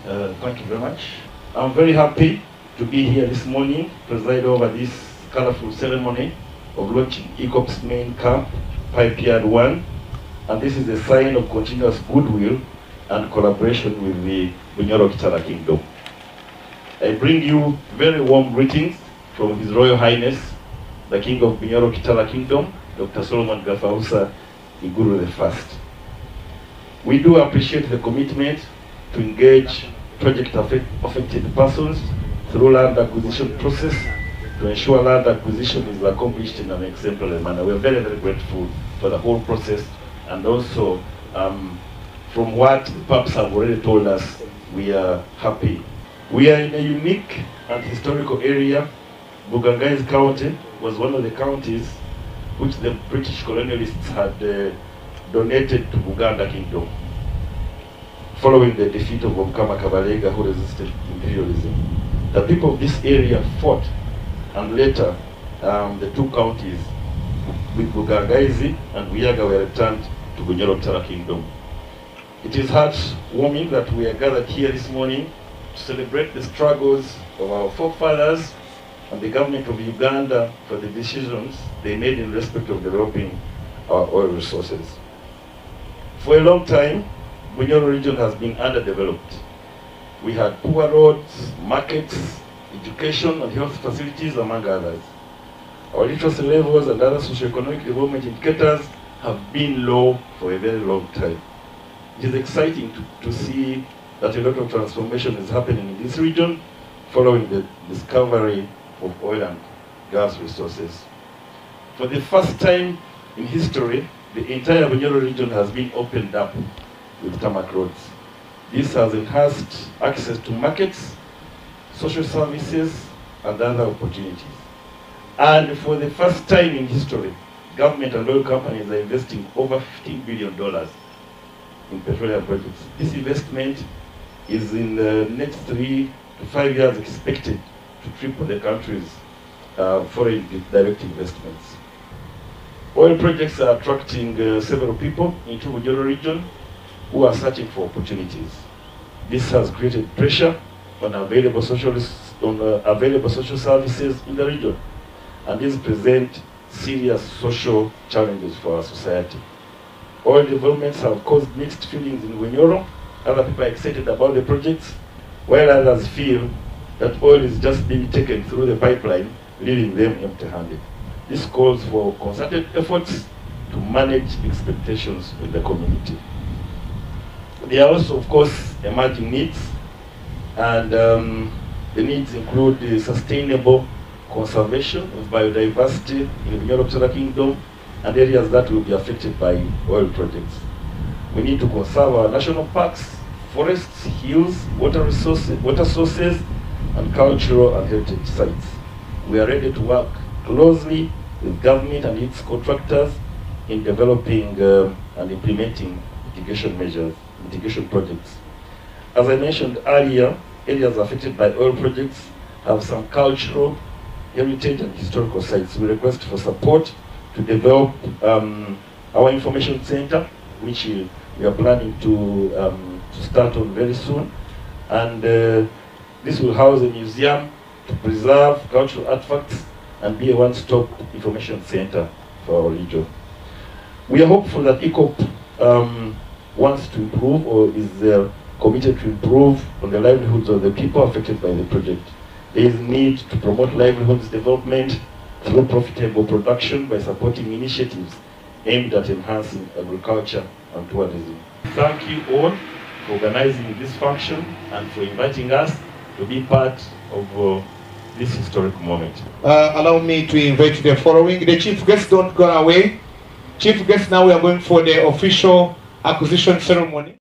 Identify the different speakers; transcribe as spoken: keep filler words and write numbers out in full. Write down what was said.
Speaker 1: Uh, thank you very much. I'm very happy to be here this morning, preside over this colorful ceremony of launching EACOP's main camp, Pipe Yard one, and this is a sign of continuous goodwill and collaboration with the Bunyoro Kitara Kingdom. I bring you very warm greetings from His Royal Highness, the King of Bunyoro Kitara Kingdom, Doctor Solomon Gafausa Iguru the First. We do appreciate the commitment to engage project affect affected persons through land acquisition process to ensure land acquisition is accomplished in an exemplary manner. We are very, very grateful for the whole process, and also um, from what the Paps have already told us, we are happy. We are in a unique and historical area. Bugangai's County was one of the counties which the British colonialists had uh, donated to Buganda Kingdom, following the defeat of Omukama Kabalega, who resisted imperialism. The people of this area fought, and later um, the two counties with Bugangaizi and Buyaga were returned to Bunyoro Kitara Kingdom. It is heartwarming that we are gathered here this morning to celebrate the struggles of our forefathers and the government of Uganda for the decisions they made in respect of developing our oil resources. For a long time, Bunyoro region has been underdeveloped. We had poor roads, markets, education and health facilities, among others. Our literacy levels and other socioeconomic development indicators have been low for a very long time. It is exciting to, to see that a lot of transformation is happening in this region following the discovery of oil and gas resources. For the first time in history, the entire Bunyoro region has been opened up with tarmac roads. This has enhanced access to markets, social services, and other opportunities. And for the first time in history, government and oil companies are investing over fifteen billion dollars in petroleum projects. This investment is in the next three to five years expected to triple the country's uh, foreign direct investments. Oil projects are attracting uh, several people into the Bunyoro region who are searching for opportunities. This has created pressure on available social, on, uh, available social services in the region, and these present serious social challenges for our society. Oil developments have caused mixed feelings in Bunyoro. Other people are excited about the projects, while others feel that oil is just being taken through the pipeline, leaving them empty-handed. This calls for concerted efforts to manage expectations in the community. There are also, of course, emerging needs, and um, the needs include the sustainable conservation of biodiversity in the Bunyoro Kitara Kingdom and areas that will be affected by oil projects. We need to conserve our national parks, forests, hills, water resources, water sources, and cultural and heritage sites. We are ready to work closely with government and its contractors in developing um, and implementing mitigation measures, mitigation projects. As I mentioned earlier, areas affected by oil projects have some cultural, heritage and historical sites. We request for support to develop um, our information center, which uh, we are planning to, um, to start on very soon. And uh, this will house a museum to preserve cultural artifacts and be a one-stop information center for our region. We are hopeful that EACOP um, wants to improve or is uh, committed to improve on the livelihoods of the people affected by the project. There is need to promote livelihoods development through profitable production by supporting initiatives aimed at enhancing agriculture and tourism. Thank you all for organizing this function and for inviting us to be part of uh, this historic moment.
Speaker 2: Uh, allow me to invite the following. The chief guests don't go away. Chief guests, now we are going for the official acquisition ceremony.